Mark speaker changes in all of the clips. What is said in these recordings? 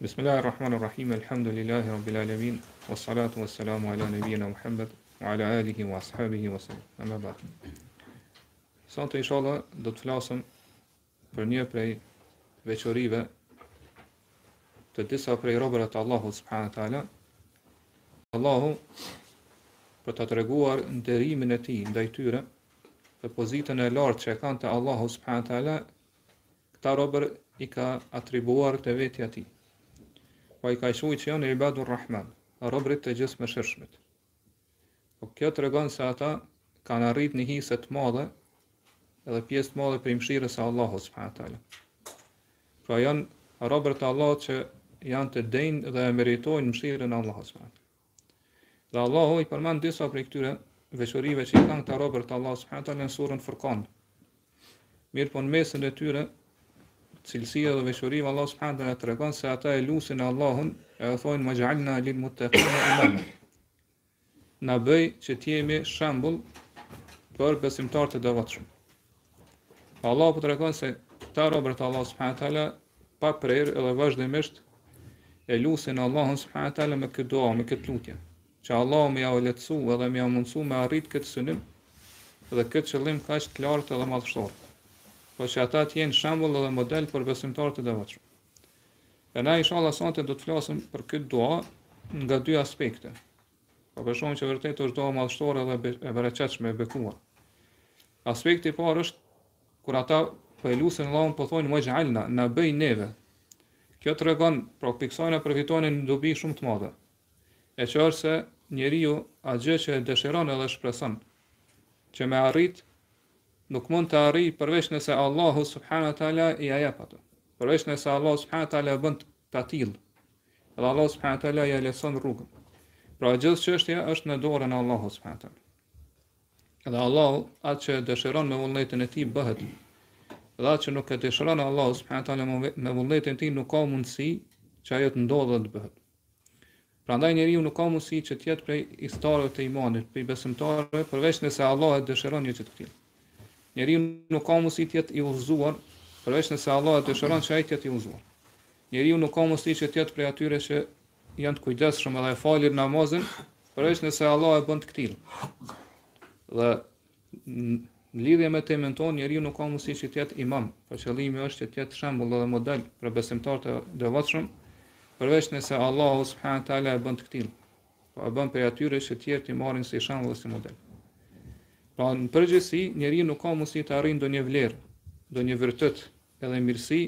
Speaker 1: Bismillahirrahmanirrahim, alhamdulillahi rabbil alamin, wassalatu wassalamu ala nabiyyina Muhammad, wa ala alihi wa ashabihi wa sallam. Amma ba'd. Sot inshallah do të flasim për një prej veçorive të disa prej robërve të Allahut subhanahu wa taala. Allahu për të treguar nderimin e tij ndaj tyre, për pozitën e lartë që e kanë te Allahu subhanahu wa taala, këta robër i ka atribuar te vetja e tij. Po i ka thënë që janë ibadur rahman, robërit të gjithë mëshirshmit. Po kjo tregon se ata kanë arrit një hise të madhe edhe pjesë të madhe për mëshirës së Allahut subhanahu wa taala. Pra janë robërit e Allahut që janë të denjë dhe e meritojnë mëshirën e Allahut subhanahu wa taala. Dhe Allahu i përmend disa prej këtyre veçorive që i kanë këta robërit e Allahut subhanahu wa taala në surën Furqan. Mirë po në mesin e tyre cilësia dhe veçoria Allah subhanahu wa taala tregon se ata e lusin Allahun, e thonë maj'alna lil muttaqina imama. Na bëj që të jemi shembull për besimtarët e devotshëm. Allah po tregon se këta robërit e Allah subhanahu wa taala pa prerë edhe vazhdimisht e lusin Allahun subhanahu wa taala me këtë dua, me këtë lutje, që Allah më ia lehtësu edhe më ia mundësu me arrit këtë synim dhe këtë qëllim kaq të lartë edhe madhështor. Po që ata të jenë shembull edhe model për besimtarët e devotshëm. E na inshallah sonte do të flasim për këtë dua nga dy aspekte. Po për shkak që vërtet është dua madhështore dhe e bereqetshme e bekuar. Aspekti i parë është kur ata po e lusin Allahun, po thonë maj'alna, na bëj neve. Kjo tregon pra piksojnë e përfitojnë një dobi shumë të madhe. E që është se njeriu atë gjë që e dëshiron edhe shpreson që me arrit nuk mund të arrijë përveç nëse Allahu subhanahu wa taala i jep atë. Përveç nëse Allahu subhanahu wa taala bën ta tillë. Edhe Allahu subhanahu wa taala ja leson rrugën. Pra gjithë çështja është në dorën e Allahut subhanahu wa taala. Edhe Allahu atë që dëshiron me vullnetin e tij bëhet. Dhe atë që nuk e dëshiron Allahu subhanahu wa taala me vullnetin e tij nuk ka mundësi që ajo të ndodhë dhe të bëhet. Prandaj njeriu nuk ka mundësi që të jetë prej istarëve të imanit, prej besimtarëve, përveç nëse Allah e dëshiron një gjë të tillë. Njeriu nuk ka mundësi të jetë i udhëzuar, përveç nëse Allah e dëshiron që ai të jetë i udhëzuar. Njeriu nuk ka mundësi që të jetë prej atyre që janë të kujdesshëm edhe e falin namazin, përveç nëse Allah e bën të tillë. Dhe në lidhje me temën tonë, njeriu nuk ka mundësi që të jetë imam, por qëllimi është që të jetë shembull dhe model për besimtarët e devotshëm, përveç nëse Allahu subhanahu wa taala e bën të tillë. Po e bën për atyre që të tjerë të marrin si shembull dhe si model. Pra në përgjithësi, njeriu nuk ka mundësi të arrijë ndonjë vlerë, ndonjë virtyt edhe mirësi,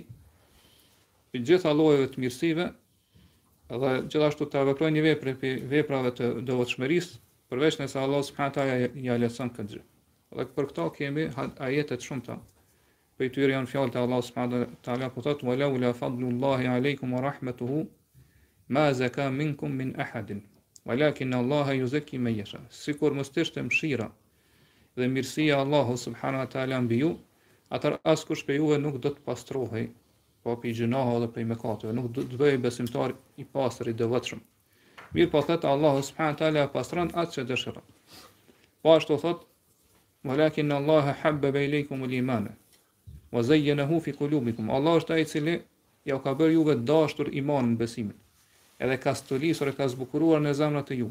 Speaker 1: për gjitha llojeve të mirësive, edhe gjithashtu të veprojë një vepër për veprave të devotshmërisë, përveç nëse Allahu subhanahu wa taala ja leson këtë gjë. Dhe për këto kemi ajete të shumta. Për tyre janë fjalët e Allahut subhanahu wa taala, po thotë wala la fadlullahi aleikum wa rahmatuhu ma zaka minkum min ahadin walakin Allah yuzakki man yasha. Sikur mos ishte mëshira dhe mirësia e Allahut subhanahu wa taala mbi ju, atëherë askush prej juve nuk do të pastrohej, po pi gjunohe dhe prej mëkateve, nuk do të bëhej besimtar i pastër i devotshëm. Mirë po thotë Allahu subhanahu wa taala pastron atë që dëshiron. Po ashtu thotë walakin Allah habbaba ilaykum al-iman wa zayyanahu fi qulubikum. Allah është ai i cili ja ka bërë juve dashur imanin, besimin. Edhe ka stolisur e ka zbukuruar në zemrat e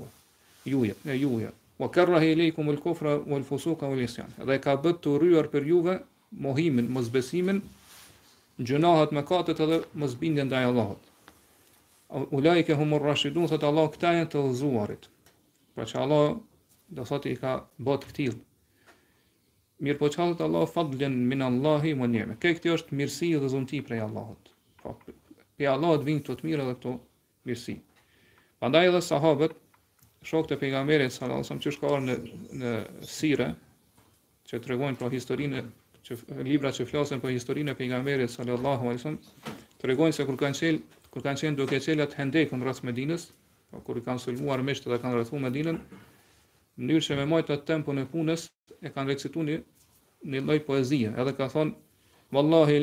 Speaker 1: juve. Wa karaha ilaykum al-kufra wal-fusuqa wal-isyan. Dhe ka bërë të rryer për juve mohimin, mosbesimin, gjunahet, mëkatet edhe mosbindjen ndaj Allahut. Ulaika humur rashidun, thot Allah, këta janë të udhëzuarit. Pra që Allah do thotë i ka bot këtill. Mirë po çfarë thot Allah, fadlen min Allahi wa ni'ma. Këtë është mirësi dhe dhunti prej Allahut. Po pe Allahut vijnë këto të mira dhe këto mirësi. Prandaj edhe sahabët, shokët e pejgamberit sallallahu alajhi wasallam që shkojnë në sire, që tregojnë për historinë, që libra që flasin për historinë e pejgamberit sallallahu alajhi wasallam, tregojnë se kur kanë qenë duke qelat hendekun rreth Medinës, kur i kanë sulmuar miqtë dhe kanë rrethuar Medinën, në mënyrë që me majtë atë tempon e punës, e kanë recituar një lloj poezie, edhe ka thonë wallahi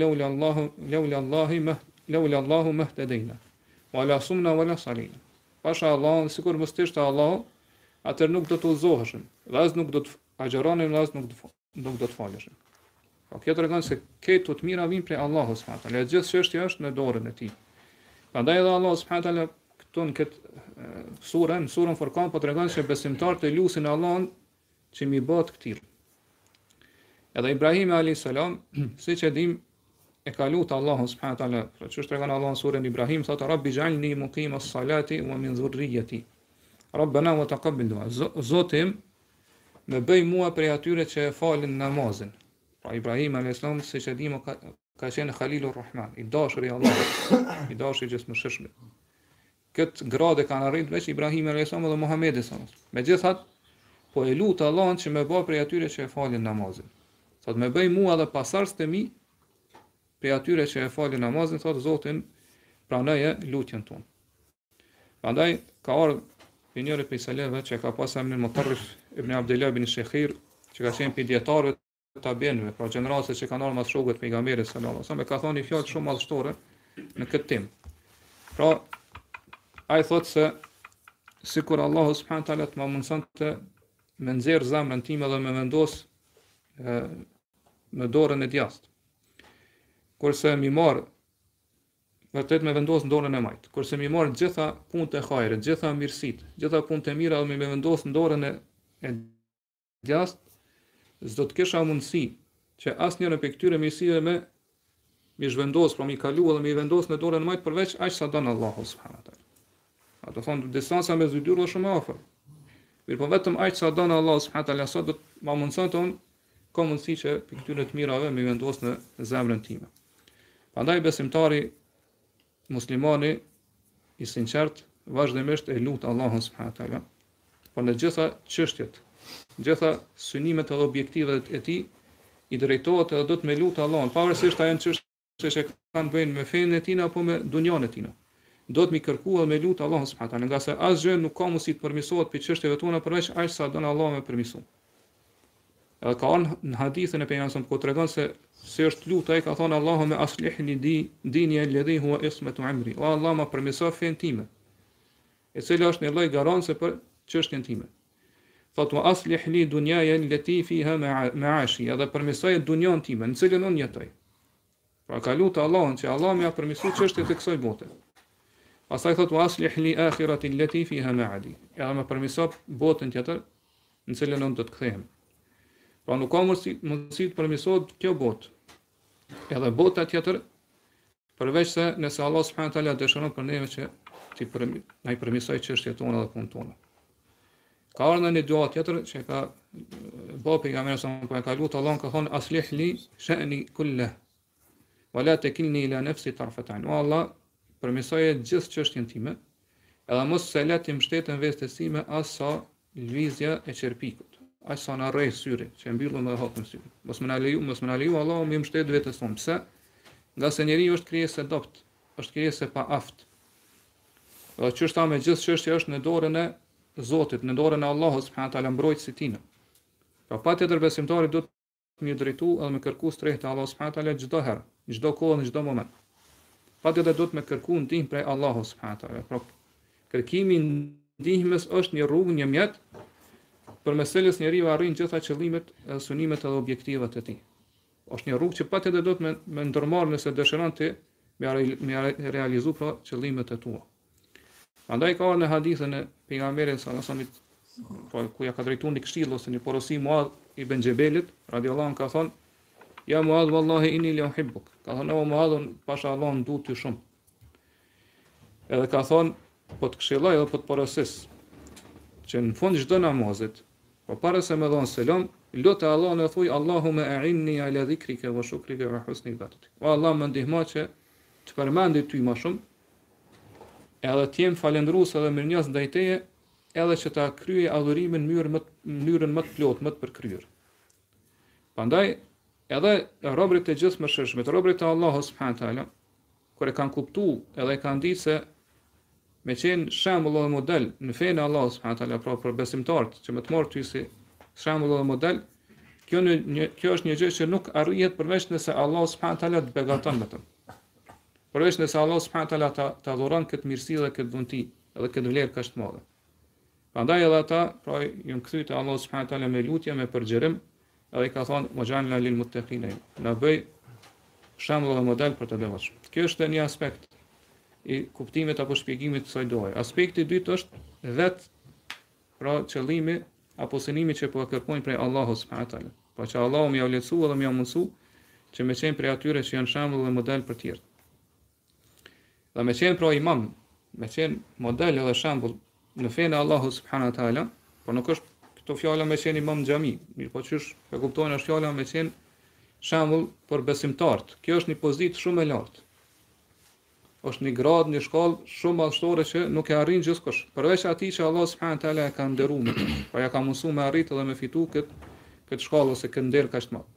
Speaker 1: laula Allahu mahtadina wala sumna wala salina. Pasha Allah, sikur mos ishte Allah, atëherë nuk do të udhzoheshim, dhe as nuk do të agjeronim, dhe as nuk do të faleshim. Po kjo tregon se këto të mira vijnë prej Allahut subhanahu wa taala. Gjithë çështja është në dorën e tij. Prandaj edhe Allah subhanahu wa taala këtu në në surën Furqan po tregon se besimtarët e lusin Allahun që mi bëhet këtij. Edhe Ibrahim alayhis salam, siç e dim, e ka lutur Allahun subhanahu wa taala, pra çu tregon Allahu në surën Ibrahim, thotë Rabbi ij'alni muqima as-salati wa min dhurriyyati. Rabbana wa taqabbal du'a. Zotim, më bëj mua prej atyre që e falin namazin. Pra Ibrahim alayhis salam, siç e dim, ka qenë Khalilur Rahman, i dashur i Allahut, i dashur i gjithëmshirshëm. Këtë gradë kanë arritur veç Ibrahim alayhis salam dhe Muhamedi sallallahu alaihi wasallam. Megjithatë, po e lut Allahun që më bëj prej atyre që e falin namazin. Thotë më bëj mua dhe pasardhësit e mi prej atyre që e falin namazin, thotë Zotin, pranoje lutjen tonë. Prandaj ka ardhur njëri prej selefëve që ka pasur emrin Mutarrif ibn Abdullah ibn Shekhir, që ka qenë pediatarëve të tabiinëve, pra gjenerata që kanë ardhur mas shokëve të pejgamberit sallallahu alajhi wasallam, ka thënë fjalë shumë madhështore në këtë temë. Pra ai thotë se sikur Allahu subhanahu taala të më mundsonte me nxjerr zemrën time dhe me vendos në dorën e djathtë. Kurse mi marr vërtet me vendos në dorën e majt. Kurse mi marr gjitha punët e hajrit, gjitha mirësitë, gjitha punët e mira dhe me vendos në dorën e djathtë, s'do të kisha mundësi që asnjëra prej këtyre mirësive mi zhvendos, pra mi kalu dhe mi vendos në dorën e majt përveç aq sa don Allahu subhanahu taala. Ato thonë distanca mes dy dyrave është shumë afër. Mirë, po vetëm aq sa don Allahu subhanahu taala, sa do të më mundson ton ka mundësi që për këtyre të mirave mi vendos në zemrën time. Prandaj besimtari muslimani i sinqert vazhdimisht e lut Allahun subhanahu taala. Por në gjitha çështjet, gjitha synimet edhe objektivet e tij i drejtohet edhe do të me lut Allahun, pavarësisht a janë çështje që kanë bëjnë me fenë e tij apo me dunjon e tij. Do të mi kërkuar me lut Allahun subhanahu taala, nga se asgjë nuk ka mundësi të përmirësohet për çështjeve tona përveç aq sa don Allahu me përmirësu. Edhe ka në hadithën e pejgamberit ku tregon se është lutë, ai ka thonë Allahumma aslihni dini alladhi huwa ismatu amri. O Allah, më përmirëso fen time, e cila është një lloj garancë për çështjen time. Thotë wa aslih li dunyaja allati fiha ma'ashi, edhe përmirësoj dunjon time, në cilën unë jetoj. Pra ka lutë Allahun që Allah më ia përmirësoj çështjet e kësaj bote. Pastaj thotë wa aslih li akhirati allati fiha ma'adi. Edhe më përmirëso botën tjetër në cilën unë do të kthehem. Pra nuk ka mundësi të përmirësohet kjo botë. Edhe bota tjetër, përveç se nëse Allah subhanahu taala dëshiron për neve që na i përmirësoj çështjet tona dhe punët tona. Ka ardhur në dua tjetër që ka bëu pejgamberi sa po ka lutur Allahun, ka thonë aslih li sha'ni kullah wa la takilni ila nafsi tarfat ayn. O Allah, përmirësoje gjithë çështjen time, edhe mos se le të mbështeten vetes time as sa lëvizja e çerpikut. Aq sa na rrej syri, që mbyllëm dhe hapëm syrin. Mos më na leju Allahu më mbështet vetes tonë. Pse? Nga se njeriu është krijesë e dopt, është krijesë e paaft. Dhe çështja me gjithë çështja është në dorën e Zotit, në dorën e Allahut subhanahu taala, mbrojtësit e tij. Pra patjetër besimtari do të më drejtu edhe më kërku strehtë Allahu subhanahu taala çdo herë, çdo kohë, në çdo moment. Patjetër do të më kërku ndihmë prej Allahut subhanahu taala. Pra kërkimi i ndihmës është një rrugë, një mjet për mes cilës njeriu arrin gjitha qëllimet, synimet edhe objektivat e tij. Është një rrugë që patjetër do të më ndërmarr nëse dëshiron ti me realizu pra qëllimet e tua. Prandaj ka në hadithën e pejgamberit sallallahu alajhi wasallam, ku ja ka drejtuar një këshill ose një porosi Muadh ibn Jabelit, radhiyallahu anhu, ka thonë: "Ya Muadh, wallahi inni la uhibbuk." Ka thonë: "O Muadh, pasha Allahun du ty shumë." Edhe ka thonë: "Po të këshilloj edhe po të porosis që në fund çdo namazit, po para se me dhon selam, lutë Allahun e thuj Allahumma a'inni ala dhikrika wa shukrika wa husni ibadatik." O Allah, më ndihmo që të përmendej ty më shumë, edhe të jem falendërues edhe mirënjohës ndaj teje, edhe që ta kryej adhurimin në mënyrën më të plotë, më të përkryer. Prandaj edhe robërit e gjithëmshirshëm, robërit e Allahut subhanahu taala, kur e kanë kuptuar edhe e kanë ditë se me qenë shembull dhe model në fenë e Allahut subhanahu taala, pra për besimtarët që më të marr ty si shembull dhe model, kjo është një gjë që nuk arrihet përveç nëse Allahu subhanahu taala të begaton vetëm. Përveç nëse Allahu subhanahu taala ta dhuron këtë mirësi dhe këtë dhunti, edhe këtë vlerë kaq të madhe. Prandaj edhe ata, pra janë kthyer te Allahu subhanahu taala me lutje, me përgjërim, edhe i ka thonë waj'alna lil muttaqin, na bëj shembull dhe model për të devotshëm. Kjo është një aspekt. i kuptimit apo shpjegimit të kësaj doje. Aspekti i dytë është vetë pra qëllimi apo synimi që po e kërkojnë prej Allahut subhanahu wa taala. Po që Allahu më ia lehtësua dhe më ia mundsu që me qenë prej atyre që janë shembull dhe model për tjerë. Dhe me qenë pra imam, me qenë model edhe shembull në fenë e Allahut subhanahu wa taala, por nuk është këto fjala me qenë imam në xhami, mirë po çysh e kuptojnë është fjala me qenë shembull për besimtarët. Kjo është një pozitë shumë e lartë. Është një grad, një shkallë shumë madhështore që nuk e arrin gjithkush. Përveç atij që Allah subhanahu wa taala e ka nderuar, pa ja ka mësuar me arritë dhe me fitu këtë shkallë ose këtë nder kaq të madh.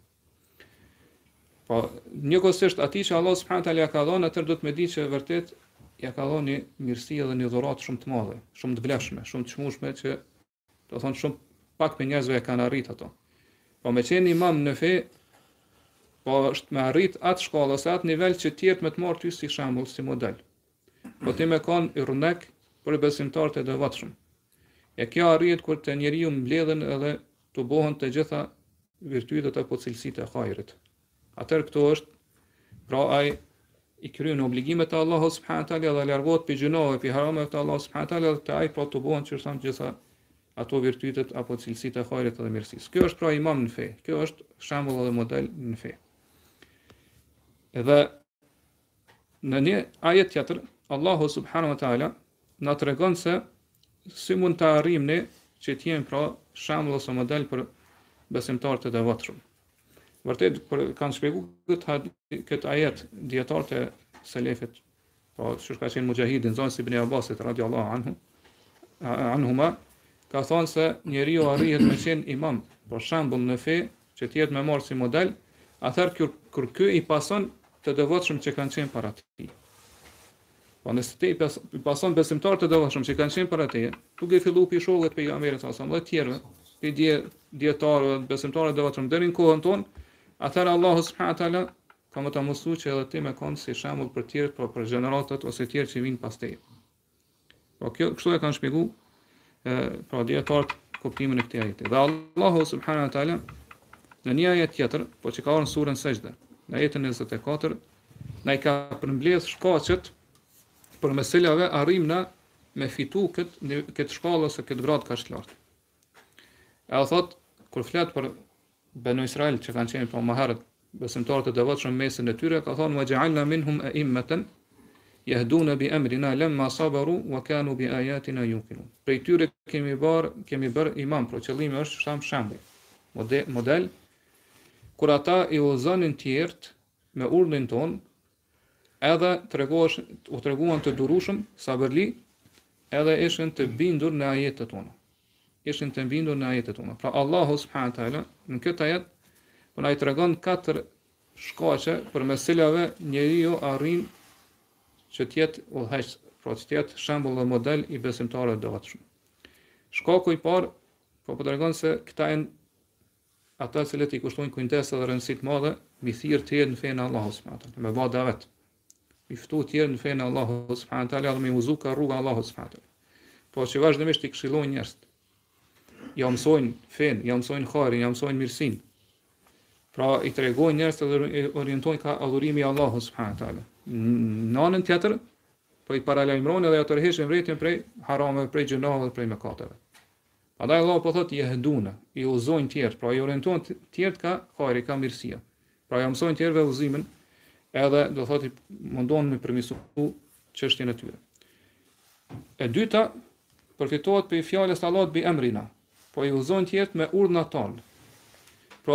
Speaker 1: Po njëkohësisht atij që Allah subhanahu wa taala ja ka dhënë, atë do të më di që vërtet ja ka dhënë një mirësi dhe një dhuratë shumë të madhe, shumë të vlefshme, shumë të çmueshme që do thonë shumë pak me njerëzve e kanë arritë ato. Po me qenë imam në fe, po është me arrit atë shkallë ose atë nivel që tjerët me të marrë ty si shembull, si model. Po ti me kanë i rrënek për besimtarët e devotshëm. E kjo arrihet kur të njeriu mbledhen edhe të bohen të gjitha virtytet apo cilësitë e hajrit. Atëherë këto është pra ai i kryen obligimet e Allahut subhanahu wa taala dhe largohet pi gjunave, pi harameve të Allahut subhanahu wa taala dhe të ai pra të bohen që thon gjitha ato virtytet apo cilësitë e hajrit dhe mirësisë. Kjo është pra imam në fe. Kjo është shembull dhe model në fe. Edhe në një ajet tjetër, Allahu subhanahu wa taala na tregon se si mund të arrijmë ne që të jemi pra shembull ose model për besimtarët e devotshëm. Vërtet kanë shpjeguar këtë ajet dietarët e selefit, po siç ka thënë Mujahidin Zonsi ibn Abbasit radhiyallahu anhuma, ka thonë se njeriu arrihet me qenë imam, për shembull në fe, që të jetë me marrë si model, atëherë kur ky i pason të devotshëm që kanë qenë para tij. Po nëse ti i pason besimtarët të devotshëm që kanë qenë para teje, duke filluar pi shokët pejgamberit sallallahu alajhi wasallam dhe të tjerëve, pi dietarëve, besimtarët e devotshëm deri në kohën tonë, atëherë Allahu subhanahu wa taala ka më të mësuar që edhe ti me kon si shembull për të tjerë, për gjeneratat ose të tjerë që vinë pas teje. Po kjo kështu e kanë shpjeguar pra dietarët kuptimin e këtij ajeti. Dhe Allahu subhanahu wa taala në një ajet tjetër, po që ka në surën Sejdë, në ajetin 24, na i ka përmbledh shkaqet për meselave arrim na me fitu këtë shkallë ose këtë grad kaq të lartë. E thot kur flet për Banu Israil që kanë qenë pa më herët besimtarët e devotshëm mesin e tyre, ka thonë wa ja'alna minhum a'immatan yahduna bi amrina lamma sabaru wa kanu bi ayatina yuqinun. Prej tyre kemi bër imam, për qëllimi është shembull, model kur ata i udhëzonin tjerët me urdhrin ton, edhe u treguan të durueshëm, sabërli, edhe ishin të bindur në ajetet tona. Pra Allahu subhanahu wa taala në këtë ajet po na i tregon 4 shkaqe për meselave njeriu arrin që të jetë udhëheq, pra të jetë shembull dhe model i besimtarëve të devotshëm. Shkaku i parë po tregon se këta janë ata që i kushtojnë kujdes dhe rëndësi të madhe, mi thirr të jetë në fenë e Allahut subhanahu wa taala, me bë davet. Mi ftu të jetë në fenë e Allahut subhanahu wa taala dhe mi uzu ka rruga e Allahut subhanahu wa taala. Po që vazhdimisht i këshillojnë njerëz. Ja mësojnë fenë, ja mësojnë hajrin, ja mësojnë mirësinë. Pra i tregojnë njerëz dhe orientojnë ka adhurimi i Allahut subhanahu wa taala. Në anën tjetër, po i paralajmërojnë edhe ja tërheqin vërejtën prej harameve, prej gjunave dhe prej mëkateve. Andaj Allah po thotë jehduna, i udhëzojnë tjerë, pra i orientojnë tjerë ka hajri, ka mirësia. Pra ja mësojnë tjerëve udhëzimin, edhe do thotë mundon me përmirësu çështjen e tyre. E dyta, përfitohet për fjalës së Allahut bi amrina, po i udhëzojnë tjerë me urdhnat tonë. Pra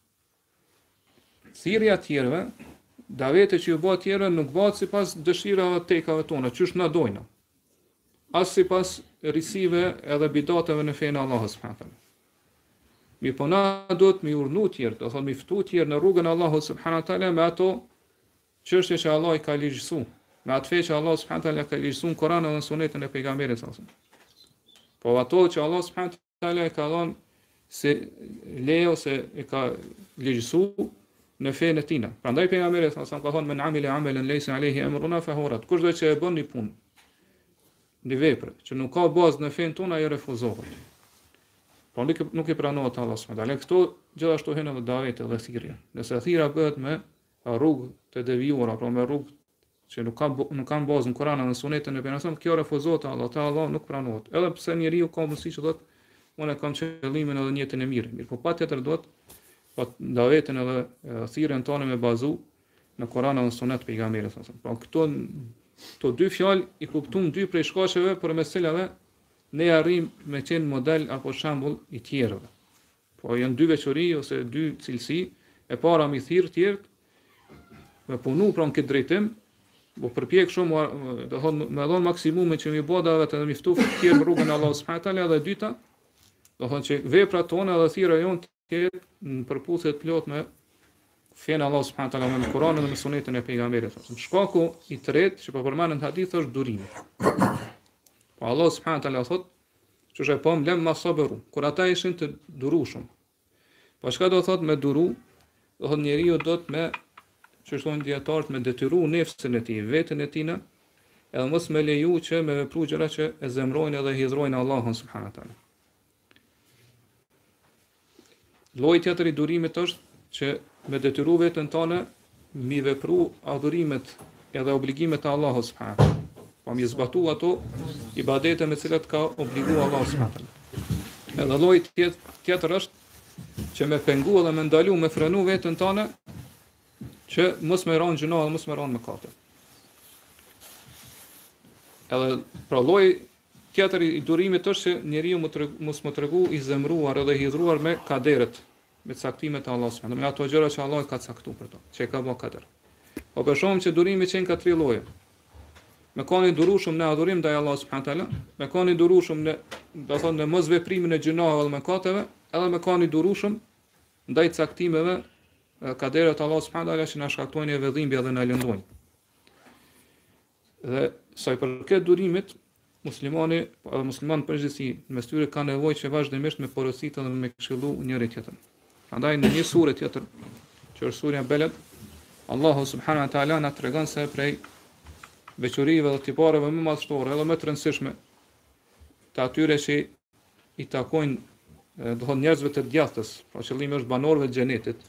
Speaker 1: thirrja e tjerëve, davete që ju bëhet tjerëve nuk bëhet sipas dëshirave të tekave tona, çysh na dojnë. As sipas risive edhe bidateve në fenë Allahut subhanahu wa taala. Mi po na duhet mi urdhnu tjerë, do thonë mi ftu tjerë në rrugën e Allahut subhanahu wa taala me ato çështje që Allah i ka ligjësuar, me atë fe që Allah subhanahu wa taala ka ligjësuar në Kur'an dhe në Sunetin e pejgamberit sallallahu alajhi wasallam. Po ato që Allah subhanahu wa taala ka dhënë se lejo se e ka ligjësuar në fenë e tina. Prandaj pejgamberi sallallahu alajhi wasallam ka thënë men amila amalan laysa alayhi amruna fa huwa rad. Kush do që e bën një punë në vepër që nuk ka bazë në fenë tonë, ajo refuzohet. Po nuk i pranohet Allah subhanahu wa taala. Këto gjithashtu hyn edhe davete dhe thirrja. Nëse thirrja bëhet me rrugë të devijuara, pra me rrugë që nuk kanë bazë në Kur'an dhe në Sunetin e pejgamberit, kjo refuzohet Allah nuk pranohet. Edhe pse njeriu ka mundësi që thotë unë kam qëllimin edhe në jetën e mirë, mirë po patjetër duhet davetin edhe thirrjen tonë me bazu në Kur'an dhe në Sunet pejgamberit. Pra këto dy fjalë i kuptojnë dy prej shkaqeve përmes cilave ne arrim me qenë model apo shembull i tjerëve. Po janë dy veçori ose dy cilësi, e para mi thirr të tjerë me punu pra në këtë drejtim, po përpjek shumë, do thonë me dhon maksimumin që mi bëda vetë edhe mi ftu të tjerë në rrugën e Allahut subhanahu teala, dhe e dyta, do thonë që veprat tona dhe thirrja jonë të jetë në përputhje të plot me fenë Allahut subhanahu teala, me Kur'anin dhe me Sunetin e pejgamberit. Shkaku i tretë që po përmendet në hadith është durimi. Po Allahu subhanahu teala thotë, që është e pam lem ma sabëru, kur ata ishin të durushëm. Po çka do thotë me duru? Do thotë njeriu do të me, që thonë dietarët, me detyru nefsin e tij, veten e tij, edhe mos me leju që me vepru gjëra që e zemrojnë edhe hidhrojnë Allahun subhanahu teala. Lloji tjetër i durimit është që me detyru veten tonë mi vepru adhurimet edhe obligimet e Allahut subhanahu teala. Po mi zbatu ato ibadete me cilat ka obligu Allahu subhanahu teala. Edhe lloji tjetër është që me pengu dhe me ndalu, me frenu veten tonë që mos me ranë gjuna dhe mos me ranë mëkate. Edhe pra lloji tjetër i durimit është që njeriu mos më tregu i zemruar edhe hidhruar me kaderet, me caktimet e Allahut subhanahu teala, me ato gjëra që Allah ka caktuar për to, që ka bë kader. Po për shkak që durimi qenë ka tre lloje. Me kanë durueshëm në adhurim ndaj Allahut subhanahu teala, me kanë durueshëm në, do thonë, në mos veprimin e gjunave dhe mëkateve, edhe me kanë durueshëm ndaj caktimeve kaderet e Allahut subhanahu teala që na shkaktojnë vedhimbje dhe na lëndojnë. Dhe sa i përket durimit, muslimani përgjithësi mes tyre ka nevojë që vazhdimisht me porositë dhe me këshillu njëri tjetrin. Prandaj në një sure tjetër, që është surja Beled, Allahu subhanahu teala na tregon se prej veçorive dhe tipareve më madhështore edhe më të rëndësishme të atyre që i takojnë, do thonë, njerëzve të djathtës, pra qëllimi është banorëve të xhenetit,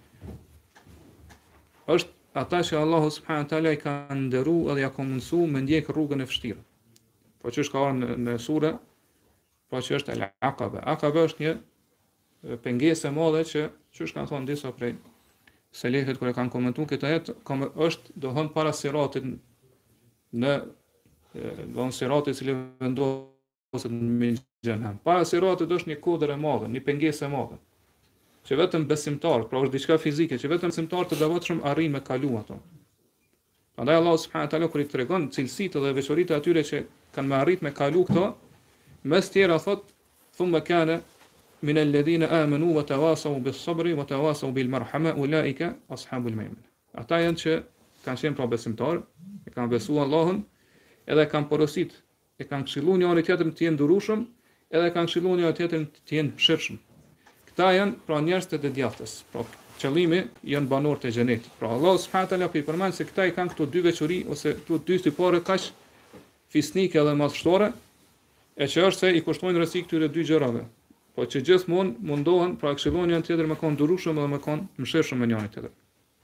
Speaker 1: është ata që Allahu subhanahu teala i ka nderu edhe ja ka mundsu me ndjek rrugën e vështirë. Po që është ka në sure, po që është al-Aqaba. Aqaba është një pengesë e madhe që është kanë thonë disa prej selefët kur e kanë komentuar këtë ajet, është do thonë para siratit, në siratit që vendoset në xhenem. Para siratit është një kodër e madhe, një pengesë e madhe, që vetëm besimtar, pra është diçka fizike, që vetëm besimtar të devotshëm arrin me kalu ato. Prandaj Allahu subhanahu teala kur i tregon cilësitë dhe veçoritë atyre që kanë me arrit me kalu këto, mes tjera thot, thumma kana min alladhina amanu wa tawasaw bis sabri wa tawasaw bil marhama ulaika ashabul maimana. Ata janë që kanë qenë pra besimtar, e kanë besuar Allahun, edhe kanë porosit, e kanë këshilluar njëri tjetrin të jenë durueshëm, edhe kanë këshilluar njëri tjetrin të jenë mëshirshëm. Këta janë pra njerëz të djathtës, pra qëllimi janë banorët e xhenetit. Pra Allah subhanahu teala i përmend se këta i kanë këto dy veçori ose këto dy tipare kaq fisnike dhe madhështore, e që është se i kushtojnë rrezik këtyre dy gjërave. Po që gjithmonë mundohen pra këshillojnë njëri tjetrin me kon durueshëm dhe me kon mëshirshëm me njëri tjetrin.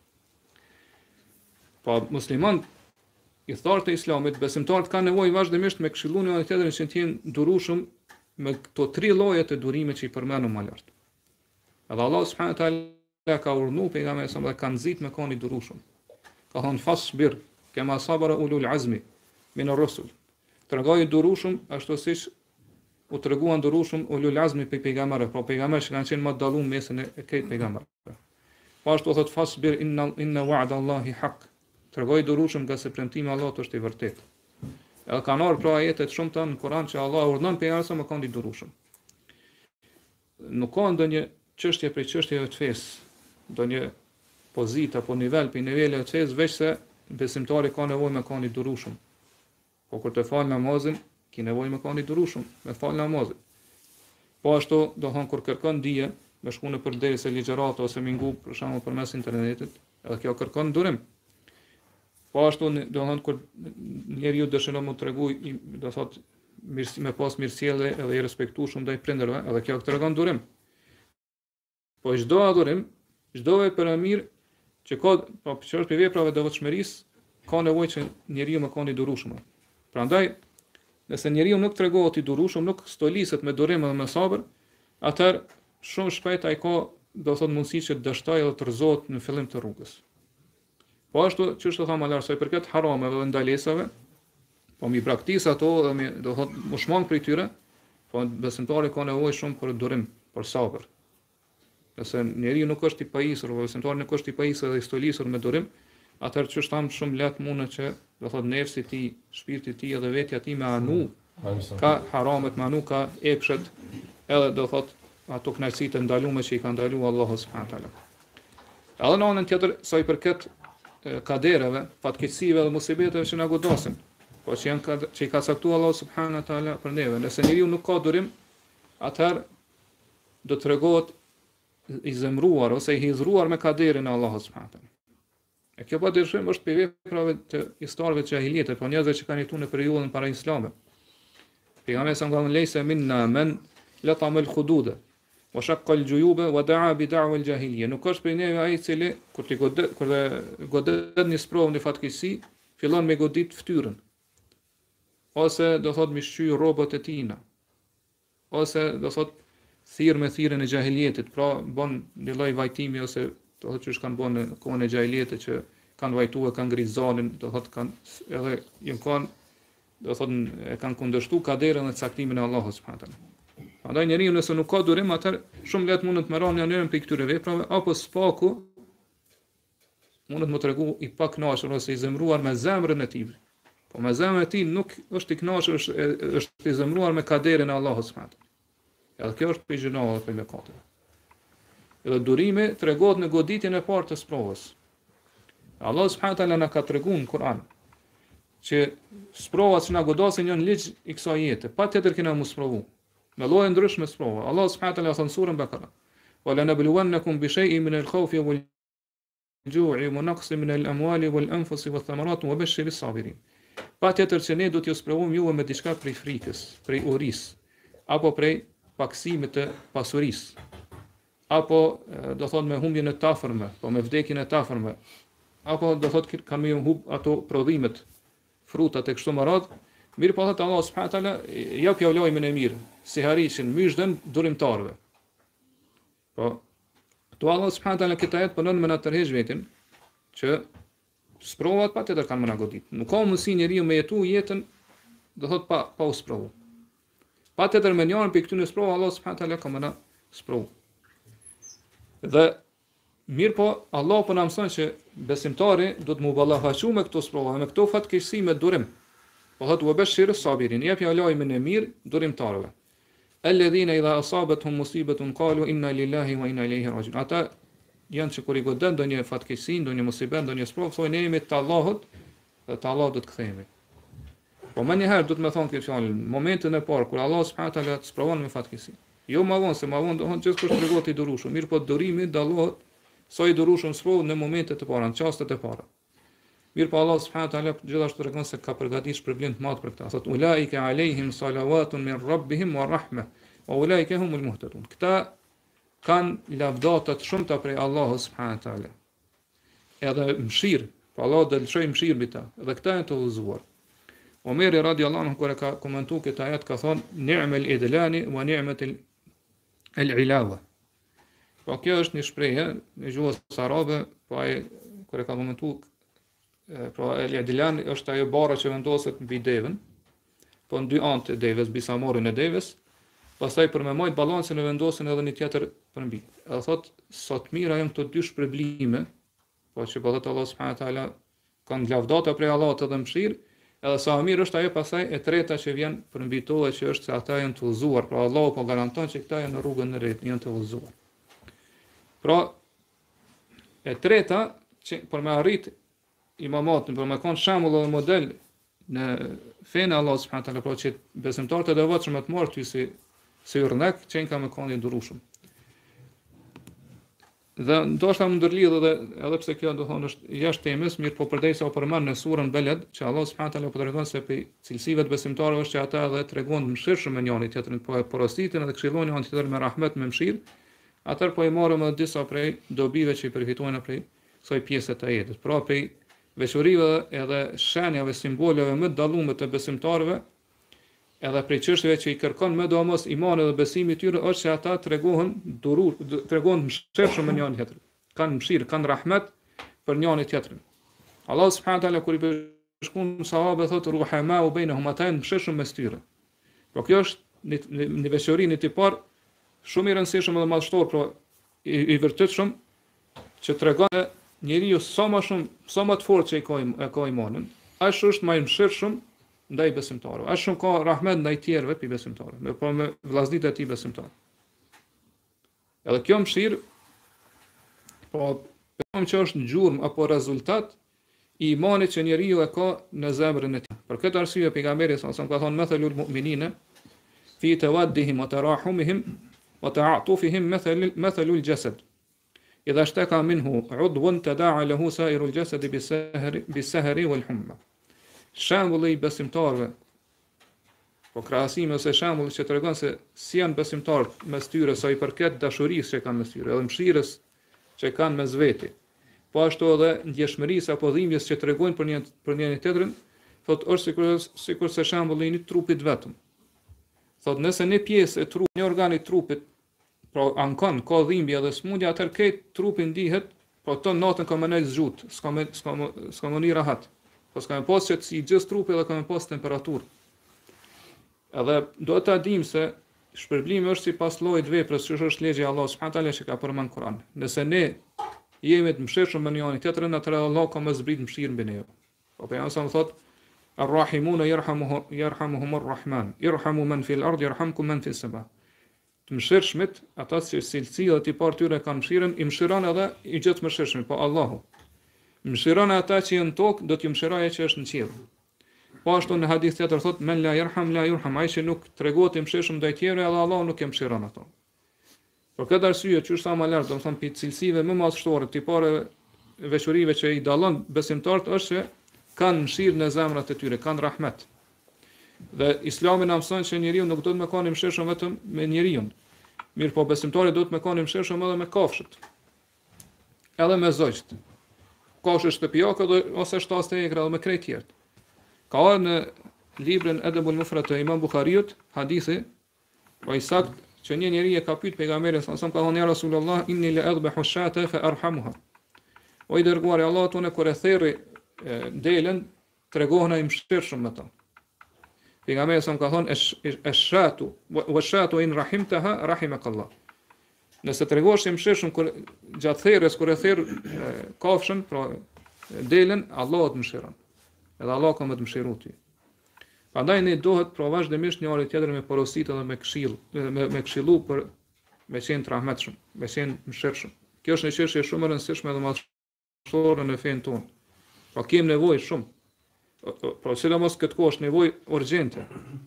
Speaker 1: Po muslimanët i thartë të islamit, besimtarët kanë nevojë vazhdimisht me këshilluar njëri tjetrin që të jenë durueshëm me këto tre lloje të durimit që i përmendëm më lart. Edhe Allah subhanahu teala ka urdhëruar pejgamberin sa më kanë nxit me kanë durueshëm. Ka thonë fasbir kema sabara ulul azmi min ar-rusul. Tregoi durueshëm ashtu siç u treguan durueshëm ulul azmi pe pejgamberë, pra pejgamberët që kanë qenë më dalluar mesin e këtij pejgamberë. Po ashtu thot fasbir inna wa'da Allahi haq. Tregoi durueshëm nga se premtimi i Allahut është i vërtetë. Edhe kanë ardhur pra ajete të shumta në Kur'an që Allah urdhon pejgamberin me kanë durueshëm. Nuk ka ndonjë çështje për çështjeve të fesë, ndonjë pozitë apo nivel për niveleve të fesë, veç se besimtari ka nevojë me kanë durueshëm. Po kur të fal namazin, ki nevojë me kanë durueshëm, me fal namazin. Po ashtu do thon kur kërkon dije, me shku në përderisa ligjërata ose me ngu për shembull përmes internetit, edhe kjo kërkon durim. Po ashtu do thon kur njeriu dëshiron të tregoj, do thot me pas mirësjellje edhe i respektueshëm ndaj prindërve, edhe kjo tregon durim. Po çdo adhurim, çdo vepër e mirë që ka, po çështë për veprave devotshmërisë, ka nevojë që njeriu më kanë i durueshëm. Prandaj, nëse njeriu nuk tregohet i durueshëm, nuk stoliset me durim dhe me sabër, atëherë shumë shpejt ai ka, do thotë, mundësi që të dështojë dhe të rrezohet në fillim të rrugës. Po ashtu, çështë thamë më lart, sa i përket harameve dhe ndalesave, po mi braktis ato dhe mi, do thotë, më shmang prej tyre, po besimtari ka nevojë shumë për durim, për sabër. Nëse njeriu nuk është i pajisur, apo besimtari nuk është i pajisur dhe i stolisur me durim, atëherë çështë thamë shumë lehtë mundet që, do thotë, nefsi i tij, shpirti i tij dhe vetja e tij me anu ka haramet, me anu ka epshet, edhe do thotë ato kënaqësitë e ndaluara që i ka ndaluar Allahu subhanahu wa taala. Edhe në anën tjetër, sa i përket kadereve, fatkeqësive dhe musibeteve që na godasin, po që i ka caktuar Allahu subhanahu wa taala për neve. Nëse njeriu nuk ka durim, atëherë do të tregohet i zemruar ose i hidhruar me kaderin e Allahut subhanahu wa taala. E kjo padyshim është për veprave të historive të jahilietit, po njerëzve që kanë jetuar në periudhën para islamit. Pejgamberi sa ngan lejse minna men latama al-khududa wa shaqqa al-juyuba wa da'a bi da'wa al-jahiliya. Nuk është për neve ai i cili kur godet një sprovë në fatkeqësi, fillon me godit fytyrën. Ose do thot me shqy rrobat e tina. Ose do thot thirr me thirrën e jahilietit, pra bën një lloj vajtimi ose do thot që kanë bën në kohën e jahilietit që kanë vajtuar, kanë ngrit zanin, do thot kanë edhe kanë do thot e kanë kundërshtuar kaderën dhe caktimin e Allahut subhanahu wa taala. Prandaj njeriu nëse nuk ka durim, atëherë shumë lehtë mundet të merron janën për këtyre veprave, apo spaku mundet më tregu i pakënaqur ose i zemruar me zemrën e tij. Po me zemrën e tij nuk është i kënaqur, është i zemruar me kaderin e Allahut subhanahu wa taala. Edhe kjo është për gjinoa dhe për mëkate. Edhe durimi tregohet në goditjen e parë të sprovës. Allah subhanahu wa taala na ka treguar në Kur'an që sprovat që na godasin janë ligj i kësaj jete, patjetër kena mos provu. Me lloje ndryshme sprova. Allah subhanahu wa taala thon surën Bakara: "Wa lanabluwannakum bi shay'in min al-khawfi wal-ju'i wa naqsin min al-amwali wal-anfusi wath-thamarati wa bashshiris sabirin." Patjetër që ne do t'ju sprovojmë juve me diçka prej frikës, prej urisë, apo prej paksimit të pasurisë, apo do thot me humbjen e të afërmve, po me vdekjen e të afërmve, apo do thot kanë me humb ato prodhimet, frutat e kështu me radhë. Mirë po thot Allah subhanahu wa taala, jap ja lajmin e mirë, si harishin myshdën durimtarëve. Po to Allah subhanahu wa taala këtë ajet punon me na tërheq vetin që sprovat patjetër kanë më na godit. Nuk ka mundësi njeriu me jetu jetën do thot pa u sprovu. Patjetër me njërin për këtyre sprovave Allah subhanahu wa taala ka më na sprovu. Dhe mirë po Allah po na mëson që besimtari do të muballafaqojë me këto sprova, me këto fatkeqësi me durim. Po thot u bashir sabirin, jep ja lajmin e mirë durimtarëve. Alladhina idha asabatuhum musibatun qalu inna lillahi wa inna ilayhi rajiun. Ata janë që kur i godet ndonjë fatkeqësi, ndonjë musibet, ndonjë sprovë, thonë ne jemi të Allahut, dhe te Allahu do të kthehemi. Po më njëherë do të më thonë këtë fjalë, në momentin e parë kur Allah subhanahu wa taala të sprovon me fatkeqësi. Jo më vonë, se më vonë do të thonë gjithkusht tregohet i durueshëm, mirë po durimi dallohet sa i durueshëm sprovë në momentet e para, në çastet e para. Mirë po Allah subhanahu wa taala gjithashtu tregon se ka përgatitur shpërblim të madh për këtë. Thotë ulaika alehim salawatun min rabbihim wa rahmah wa ulaika humul muhtadun. Këta kanë lavdata të shumta prej Allahut subhanahu wa taala. Edhe mëshirë, po Allah do të lëshojë mëshirë mbi ta, dhe këta janë të udhëzuar. Omeri radiallahu anhu kur e ka komentuar këtë ajet ka thonë ni'mal idlani wa ni'mat al-ilawa. Po kjo është një shprehje në gjuhën arabe, po ai kur e ka komentuar pra el-idlan është ajo barra që vendoset mbi devën, po në dy anë të devës, bisamorin e devës, pastaj për me majt balancin e vendosin edhe një tjetër përmbi. Edhe thot sot mira janë këto dy shpërblime, po që po thot Allah subhanahu wa taala kanë lavdata prej Allahut edhe mëshirë, edhe sa mirë është ajo pastaj e treta që vjen përmbi to që është se ata janë të udhëzuar, pra Allahu po garanton që këta janë në rrugën e drejtë, janë të udhëzuar. Pra e treta që për me arrit imamatën, për me kanë shembull dhe model në fenë Allah subhanahu wa taala, pra që besimtarët e devotshëm të marrë ty si urnek që ka me kanë i durueshëm. Dhe ndoshta më ndërlidh edhe pse kjo do thonë është jashtë temës, mirë po përdesë u përmend në surën Beled, që Allah subhanahu wa taala po tregon se për cilësive të besimtarëve është që ata edhe tregojnë mëshirshëm me njëri tjetrin, po e porositin edhe këshillojnë njëri tjetrin me rahmet, me mëshirë. Atëherë po i marrëm edhe disa prej dobive që i përfitojnë prej kësaj pjese të jetës. Pra prej veçorive edhe shenjave, simboleve më dallume të besimtarëve, edhe prej çështjeve që i kërkon më domos imani dhe besimi i tyre është që ata tregojnë mëshirshëm me njëri tjetrin. Kanë mëshirë, kanë rahmet për njëri tjetrin. Allah subhanahu wa taala kur i bashkon sahabët thotë ruhama u bainahum, ata janë mëshirshëm mes tyre. Po kjo është një veçori në tipar shumë i rëndësishëm dhe madhështor, por i vërtetshëm që tregon njeriu sa më të fortë që e ka imanin, aq është më i mëshirshëm ndaj besimtarëve. Aq shumë ka rahmet ndaj tjerëve pi besimtarëve, po me vllaznitë e tij besimtarë. Edhe kjo mëshirë, po them që është gjurmë apo rezultat i imanit që njeriu e ka në zemrën e tij. Për këtë arsye pejgamberi sa ka thonë mathalul mu'minina fi tawaddihim wa tarahumihim wa ta'atufihim mathalul jasad. Idha ishtaka minhu 'udwun tada'a lahu sa'irul jasad bis-sahri wal-humma. Shembulli i besimtarëve, po krahasimi ose shembulli që tregon se si janë besimtarët mes tyre sa i përket dashurisë që kanë mes tyre, edhe mëshirës që kanë mes veti. Po ashtu edhe ndjeshmërisë apo dhimbjes që tregojnë për njëri tjetrin, thotë është sikur se shembulli i një trupit vetëm. Thotë nëse një pjesë e trupit, një organ i trupit, pra ankon, ka dhimbje dhe smundje, atëherë këtë trupi ndihet, po ton natën ka më nejt zgjut, s'ka më një rahat. Po s'ka më pas që si gjithë trupi dhe ka më pas temperaturë. Edhe do ta dim se shpërblimi është sipas llojit veprës, që është ligji i Allahut subhanahu taala që ka përmend Kur'an. Nëse ne jemi të mëshirshëm me njëri tjetrin, atëherë Allah ka më zbrit mëshirë mbi ne. Po pejgamberi sa më thotë Ar-Rahimuna yarhamuhum ar-Rahman. Irhamu man fil ard yarhamkum man fis sama. Të mëshirshmit, ata që cilësia dhe tipar tyre kanë mëshirën, i mëshiron edhe i gjithë mëshirshëm, po Allahu. Mëshiron ata që janë tokë, do t'ju mëshirojë që është në qiell. Po ashtu në hadith tjetër thotë men la yarham la yurham, ai që nuk tregohet i mëshirshëm ndaj tjerëve, edhe Allahu nuk e mëshiron ato. Për këtë arsye, që është sa më lart, domethënë pi cilësive më madhështore, tipare veçorive që i dallon besimtarët është që kanë mëshirë në zemrat e tyre, kanë rahmet. Dhe Islami na mëson që njeriu nuk do të më kanë mëshirshëm vetëm me njeriu. Mirë, po besimtari do të më kanë mëshirshëm edhe me kafshët. Edhe me zogjt. Kafshë shtëpiake ose shtaste e ekra dhe me krejt tjerë. Ka ardhur në librin Adabul Mufrad të Imam Buhariut, hadithi, po i sakt që një njeri e ka pyet pejgamberin sa ka thonë ja Rasulullah inni la adbahu shata fa arhamuha. O i dërguari i Allahut, unë kur e therri delën, tregohen ai mëshirshëm me ta. Pejgamberi sa ka thonë ash-shatu wa shatu in rahimtaha rahimakallah. Nëse tregohesh i mëshirshëm kur gjatë therrjes kur e therr kafshën, pra delën, Allahu të mëshiron. Edhe Allah ka më të mëshiru ty. Prandaj ne duhet pra vazhdimisht njëri tjetrin me porositë dhe me këshill, me këshillu për me qenë të rahmetshëm, me qenë mëshirshëm. Kjo është një çështje shumë e rëndësishme dhe madhështore në fen tonë. Pa kemi nevojë shumë. Pra sidomos këtë kohë është nevojë urgjente.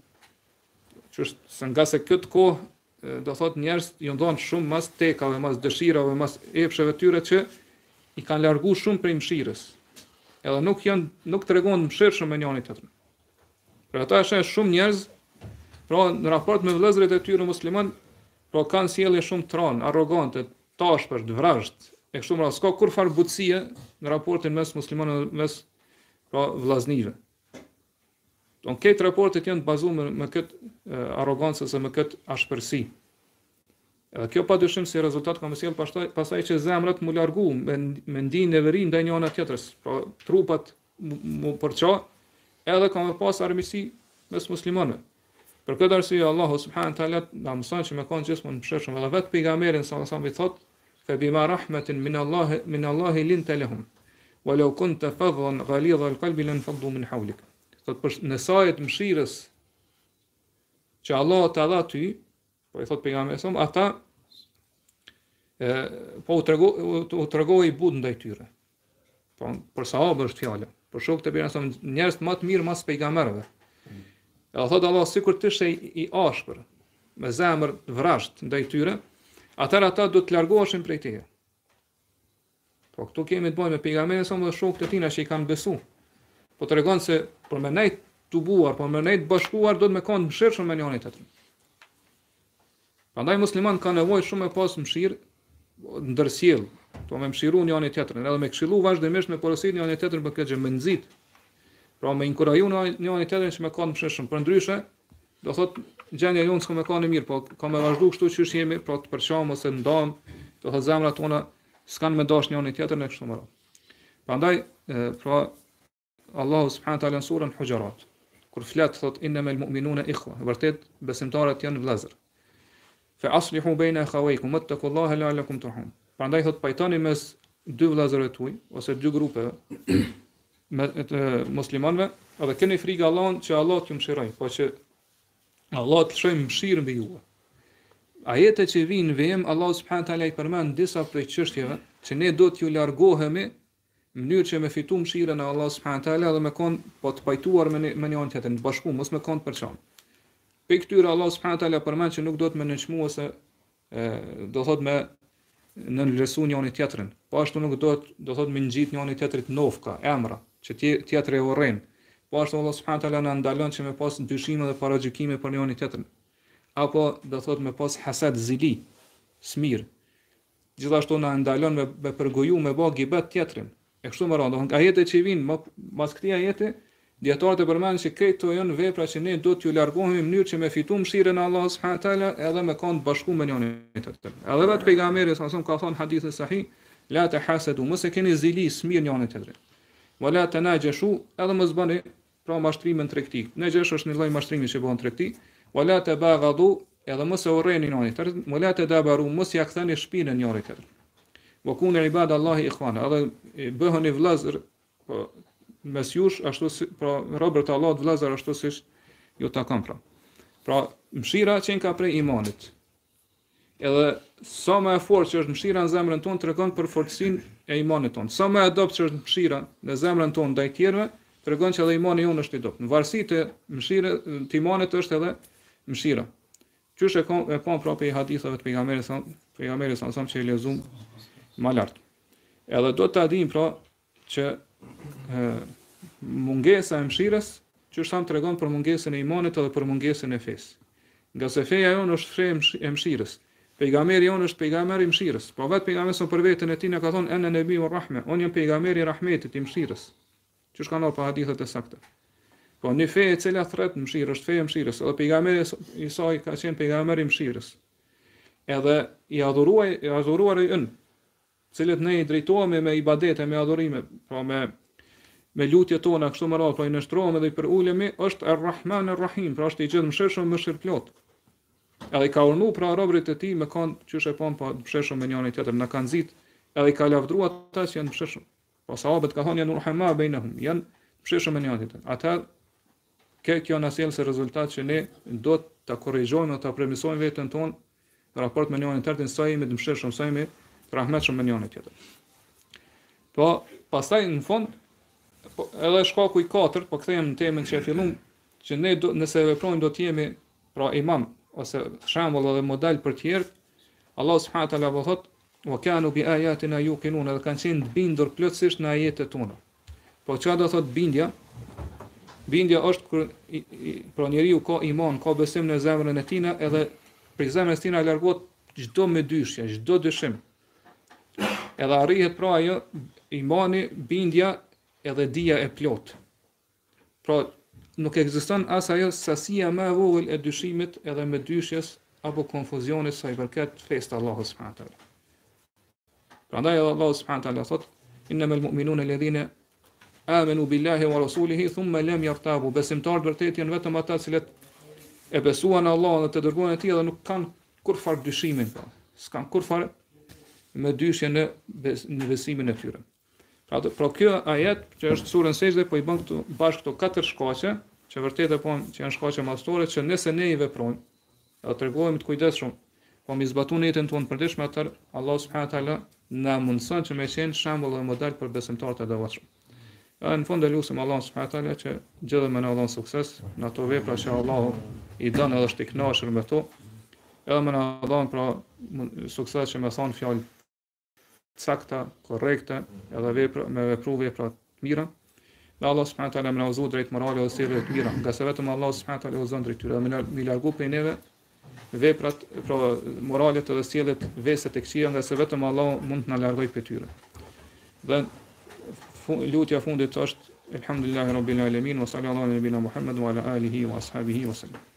Speaker 1: Që është se nga se këtë kohë do thotë njerëz ju ndonë shumë mas tekave, mas dëshirave, mas epsheve tyre që i kanë larguar shumë prej mëshirës. Edhe nuk tregon mëshirshëm me njëri tjetrin. Për ata është shumë njerëz, pra në raport me vëllezërit e tyre musliman, pra kanë sjellje shumë tron, arrogante, tashpër, vrazhd, e kështu me radhë, s'ka kurfar butësie në raportin mes muslimanëve mes pra vllaznive. Don këtë raportet janë të bazuar me këtë arrogancë ose me këtë ashpërsi. Edhe kjo padyshim si rezultat ka sjell pastaj që zemrat mu largu me ndjenjë neveri ndaj njëra tjetrës, pra trupat mu përça, edhe ka më pas armiqësi mes muslimanëve. Për këtë arsye Allahu subhanahu taala na mëson që me kanë gjithmonë mëshirshëm, edhe vetë pejgamberin sa i thotë fa bima rahmatin min Allah linta lahum walau kunta fadhan ghalidha alqalbi lan faddu min hawlik. Thotë për në sajt mëshirës që Allah ta dha ty, po i thot pejgamberi sa ata po u tregoi but ndaj tyre. Po për sahabë është fjala. Për shokët e pejgamberit njerëz më të mirë mas pejgamberëve. Edhe thot Allah sikur të ishe i ashpër, me zemër vrazhd ndaj tyre, atëherë ata do të largoheshin prej teje. Po këtu kemi të bëjmë me pejgamberin sa dhe shokët e tina që i kanë besu. Po tregon se për me nejt tubuar, për me nejt bashkuar, do të me kanë mëshirshëm me njëri tjetrin. Prandaj musliman ka nevojë shumë e pas mëshirë ndërsjell. Po me mëshiru njëri tjetrin, edhe me këshillu vazhdimisht me porositë njëri tjetrin për këtë gjë, me nxit. Pra me inkurajju njëri tjetrin që me kanë mëshirshëm. Përndryshe, do thot gjendja jonë s'ka me kanë mirë, po ka me vazhdu kështu që jemi, pra të përqam ose ndam, do thot zemrat tona s'kan me dash njëri tjetrin e kështu me radhë. Prandaj, pra Allahu subhanahu wa taala në surën Hujurat, kur flet thot innamal mu'minuna ikhwa, vërtet besimtarët janë vëllezër. Fa aslihu baina akhawaykum wattaqullaha la'allakum turhamun. Prandaj thot pajtoni mes dy vëllezërve tuaj ose dy grupeve muslimanëve, edhe keni frikë Allahun që Allah t'ju mëshiroj, po që Allah të lëshoj mëshirë mbi ju. Ajetet që vijnë në vijim, Allah subhanahu taala i përmend disa prej çështjeve që ne do t'ju largohemi në mënyrë që me fitu mëshirën e Allah subhanahu taala dhe me kon po të pajtuar me njërin tjetrin, bashku, mos me kon të përçam. Pe këtyre Allah subhanahu taala përmend që nuk do të më nënçmu ose do thot me në lësu njëri tjetrin. Po ashtu nuk do thot me ngjit njëri tjetrit nofka, emra, që tjetri e urren. Po ashtu Allah subhanahu taala na ndalon që me pas dyshime dhe paragjykime për njëri tjetrin. Apo do thot me pas hasad zili, smir. Gjithashtu na ndalon me përgoju me bë gibet tjetrin. E kështu me radhë, ajetet që vijnë pas këtij ajeti, dietarët e përmendin se këto janë vepra që ne do t'ju largohemi në mënyrë që me fitu mëshirën e Allahut subhanahu taala edhe me kanë bashku me njëri tjetrin. Edhe vetë pejgamberi sa ka thënë hadith sahih, la tahasadu, mos e keni zili smir njëri tjetrin. Wala tanajashu, edhe mos bëni pra mashtrimin tregti. Najash është një lloj mashtrimi që bëhen tregti. Wala tabaghadu, edhe mos e urreni njëri tjetrin. Wala tadabaru, mos ja kthani shpinën njëri tjetrit. Wa kunu ibadallahi ikhwana, edhe bëheni vëllezër mes jush ashtu si pra robërt e Allahut vëllezër ashtu siç ju takon pra. Pra mëshira që ka prej imanit. Edhe sa më e fortë që është mëshira në zemrën tonë tregon për fortësinë e imanit tonë. Sa më e dobët që është mëshira në zemrën tonë ndaj tjerëve, tregon që edhe imani jonë është i dobët. Në varësi të mëshirës të imanit është edhe mëshira. Qysh e ka pra pe hadithave të pejgamberit sa që e lexuam më lart. Edhe do ta dim pra që mungesa e mëshirës që është tregon për mungesën e imanit edhe për mungesën e fesë. Nga se feja jonë është fe e mëshirës. Pejgamberi jonë është pejgamberi i mëshirës. Po vetë pejgamberi son për veten e tij na ka thonë ana nabiu rahme, unë jam pejgamberi i rahmetit, i mëshirës. Që ka ndodhur pa hadithet e sakta. Po një fe e cila thret mëshirë është fe e mëshirës, edhe pejgamberi i saj ka qenë pejgamberi i mëshirës. Edhe i adhuruar i ën, cilët ne i drejtohemi me ibadete, me adhurime, pra me lutjet tona kështu më radh, po i nështrohemi dhe i përulemi, është Ar-Rahman Ar-Rahim, pra është i gjithë mëshirshëm, mëshirplot. Edhe i ka urnu pra robërit e tij me kanë qysh e pon pa mëshirshëm me njëri tjetrin, na kanë nxit, edhe i ka lavdruar ata që janë mëshirshëm. Po sahabët ka thonë janë urhama bainahum, janë mëshirshëm me njëri tjetrin. Ata kjo na sjell se rezultat që ne do ta korrigjojmë, ta premisojmë veten tonë në raport me njëri tjetrin, sa jemi të mëshirshëm, sa jemi të rahmetshëm me njëri tjetrin. Po pastaj në fund edhe shkaku i katërt, po kthehem në temën që e fillum, që ne nëse veprojmë do të jemi pra imam ose shembull edhe model për të tjerë. Allah subhanahu wa taala thot: "Wa kanu bi ayatina yuqinun", edhe kanë qenë të bindur plotësisht në ajetet tona. Po çfarë do thot bindja? Bindja është kur pra njeriu ka iman, ka besim në zemrën e tij, edhe prej zemrës së tij largohet çdo mëdyshje, çdo dyshim. Edhe arrihet pra ajo imani, bindja edhe dija e plot. Pra nuk ekziston as ajo sasia më e vogël e dyshimit edhe me dyshjes apo konfuzionit sa i përket fesë të Allahut subhanahu taala. Prandaj Allahu subhanahu taala thot: "Innamal mu'minuna alladhina amanu billahi wa rasulihi thumma lam yartabu." Besimtarët vërtet janë vetëm ata që e besuan Allahun dhe të dërguarin e tij dhe nuk kanë kurfar dyshimin, s'kan kurfar me dyshje në besimin e tyre. Pra kjo ajet që është surën Sejdë po i bën këtu bashkë këto katër shkaqe, që vërtet e po që janë shkaqe madhësore, që nëse ne i veprojmë, do tregojmë të kujdesshëm, po mi zbatuar jetën tonë përditshme, atë Allah subhanahu taala na mundson që me qenë shembull dhe model për besimtarët e devotshëm. Në fund e lutem Allah subhanahu taala që gjithë më na dhon sukses në ato vepra që Allahu i don edhe është i kënaqur me to. Edhe më na dhon pra sukses që më thon fjalë sakta, korrekte, edhe vepru vepra të mira. Dhe Allah subhanahu taala më na udhëzoi drejt morale dhe sjellje të mira, nga se vetëm Allah subhanahu taala udhëzon drejt tyre, dhe më largu prej neve veprat, pra moralet edhe sjelljet veset e këqija, nga se vetëm Allah mund të na largoj prej tyre. Dhe lutja fundit është Elhamdulillahi Rabbil Alamin wa sallallahu ala nabina Muhammad wa ala alihi wa ashabihi wa sallam.